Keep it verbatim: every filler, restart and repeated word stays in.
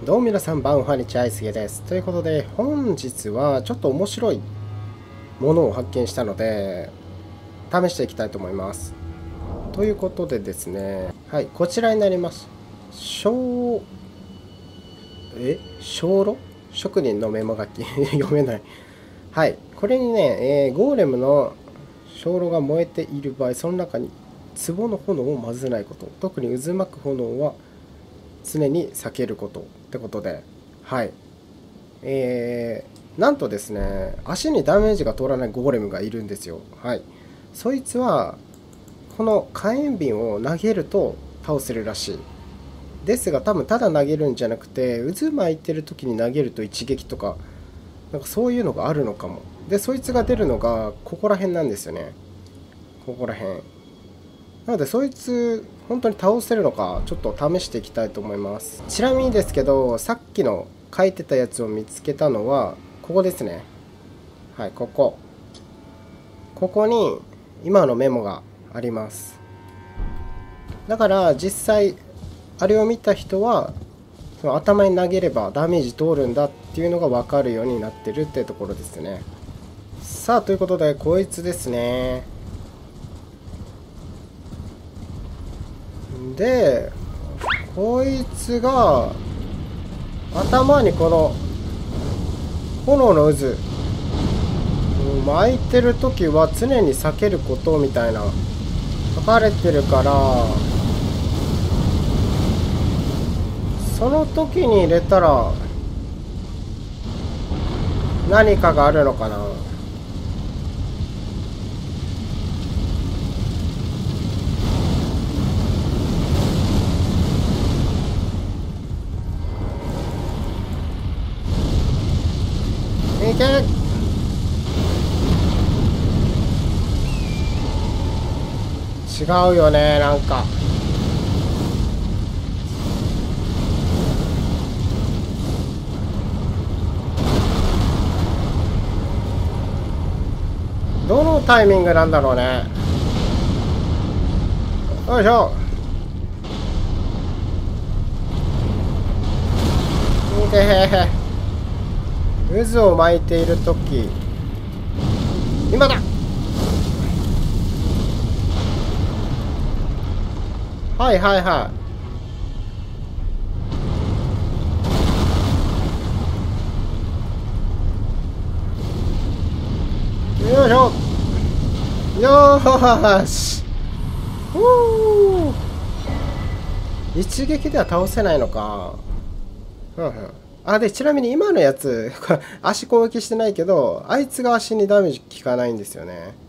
どうも皆さん、バンファニチアイスゲです。ということで、本日はちょっと面白いものを発見したので、試していきたいと思います。ということでですね、はい、こちらになります。小、え小炉職人のメモ書き読めない。はい、これにね、えー、ゴーレムの小炉が燃えている場合、その中に壺の炎を混ぜないこと。特に渦巻く炎は常に避けることってことで、はい。えー、なんとですね、足にダメージが通らないゴーレムがいるんですよ。はい。そいつは、この火炎瓶を投げると倒せるらしい。ですが、多分ただ投げるんじゃなくて、渦巻いてる時に投げると一撃とか、なんかそういうのがあるのかも。で、そいつが出るのが、ここら辺なんですよね。ここら辺。なので、そいつ、本当に倒せるのか、ちょっと試していきたいと思います。ちなみにですけど、さっきの書いてたやつを見つけたのは、ここですね。はい、ここ。ここに、今のメモがあります。だから、実際、あれを見た人は、その頭に投げればダメージ通るんだっていうのが分かるようになってるってところですね。さあ、ということで、こいつですね。で、こいつが頭にこの炎の渦巻いてる時は常に避けることみたいな書かれてるから、その時に入れたら何かがあるのかな。いけ。違うよね、なんか。どのタイミングなんだろうね。よいしょ。いけへへ。渦を巻いているとき、今だ。はいはいはい。よいしょ。よーし。うー。一撃では倒せないのか。うんうん。あ、で、ちなみに今のやつ、足攻撃してないけど、あいつが足にダメージ効かないんですよね。